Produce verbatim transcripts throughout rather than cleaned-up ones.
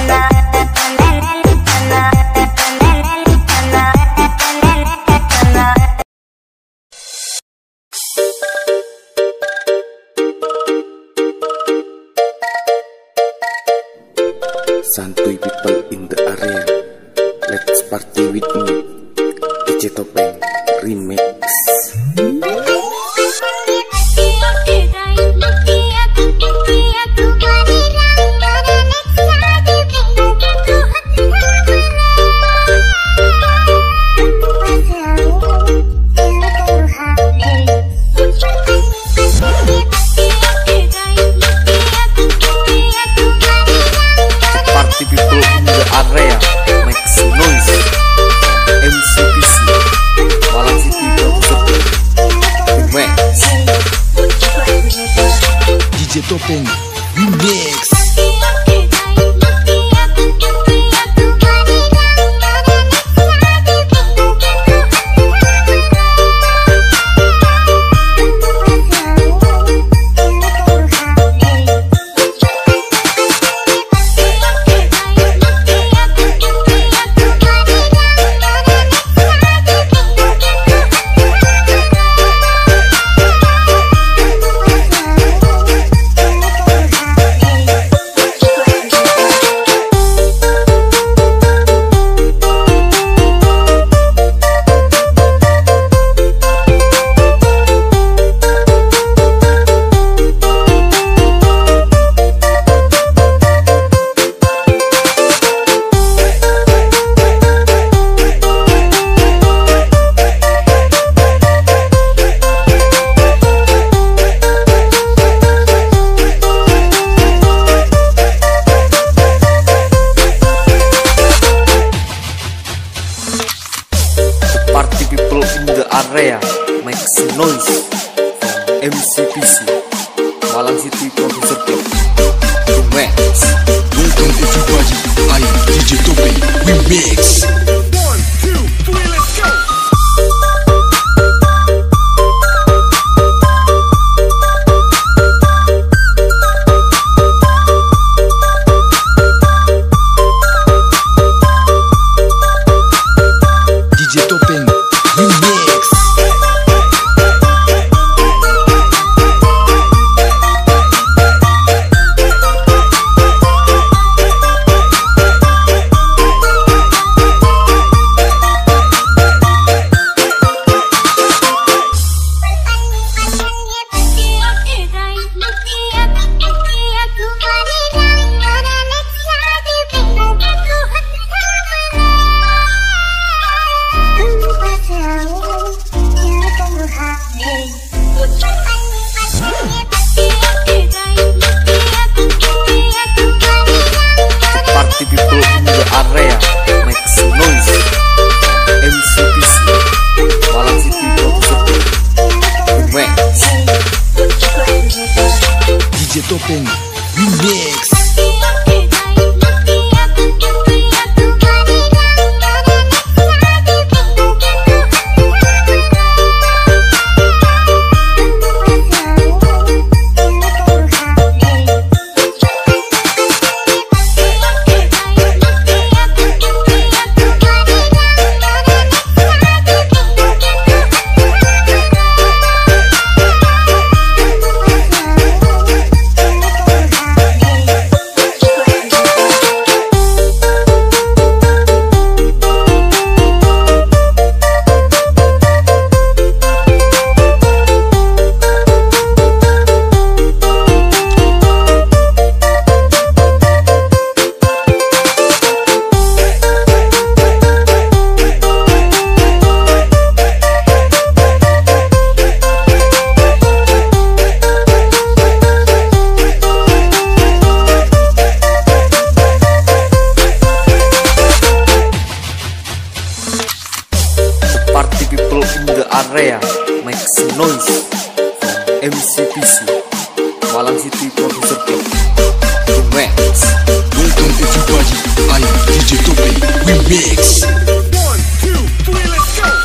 Santuy people in the area, let's party with me. D J Topeng Remix. D J Topeng Remix. Party people in the area, make some noise. M C P C, Malang City Producer Club, Remix. Welcome everybody, I D J Topeng Remix. One, two, three, let's go. D J Topeng Remix. Party people in the area, make some noise. M C P C, Malang City Producer Club, Remix. D J Topeng Remix. Party people in the area, make some noise. M C P C, Malang City Producer Club, Remix. Welcome everybody, I D J Topeng Remix. One, two, three, let's go.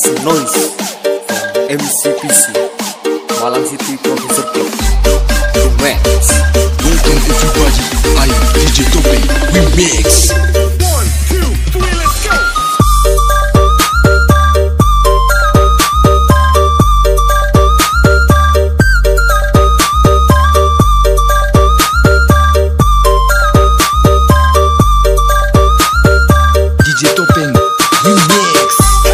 some noise from M C P C, Malang City Producer Club. Remix. Welcome everybody, I D J Tope Remix. One, two, three, let's go. D J Tope Remix.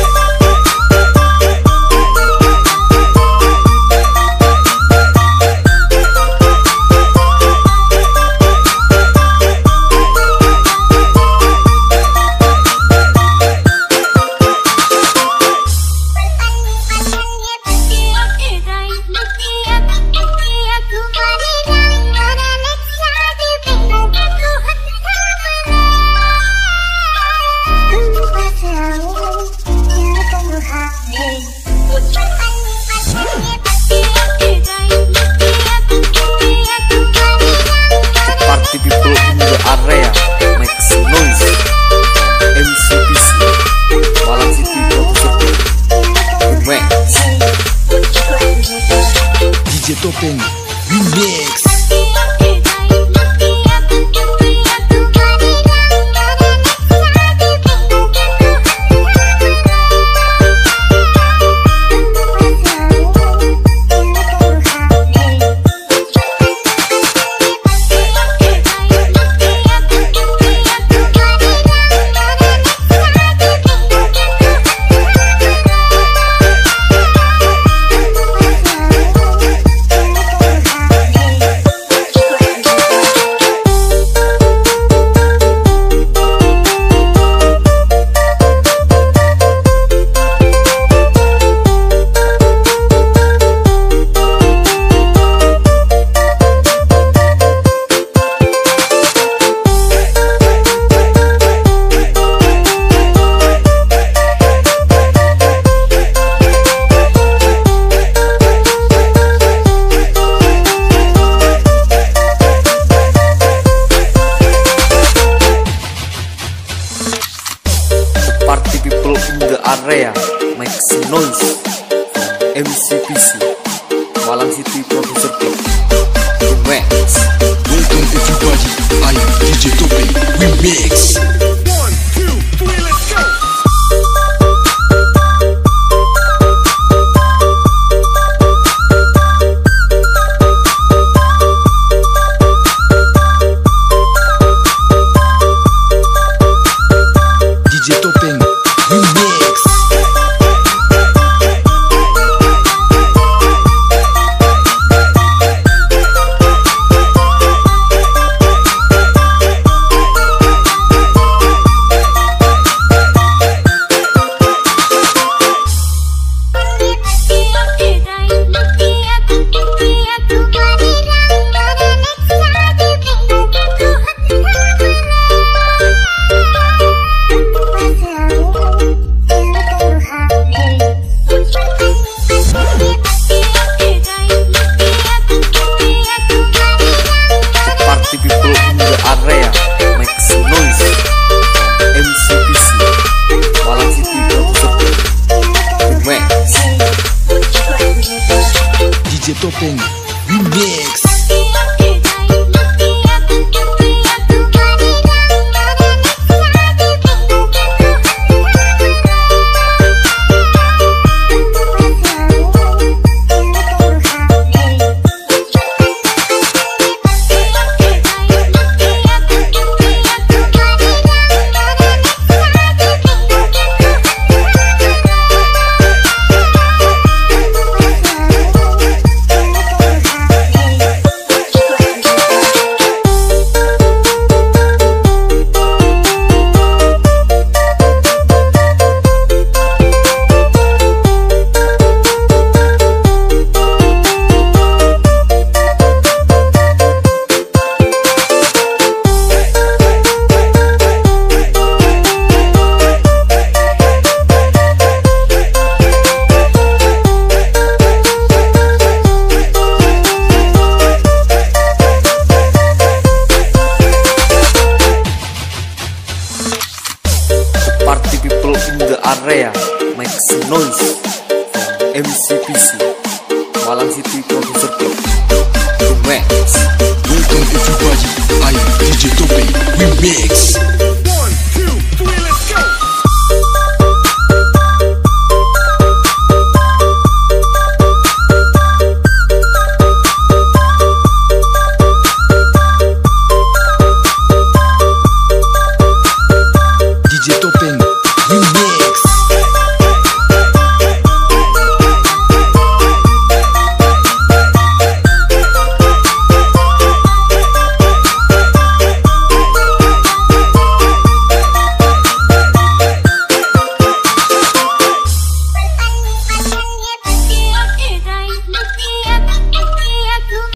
Party people in the area make some noise from M C P C, Malang City Producer Club. Remix. D J Tope Remix. Party people in the area make some noise from M C P C, Malang City Producer Club. Remix. Welcome everybody, I D J Tope Remix. One, two, three, let's go. D J Tope Remix. Party people in the area make some noise from M C P C, Malang City Producer Club. Remix. D J Tope Remix. Party people in the area make some Noise from M C P C, Malang City Producer Club, Remix. Welcome everybody, I D J Tope Remix.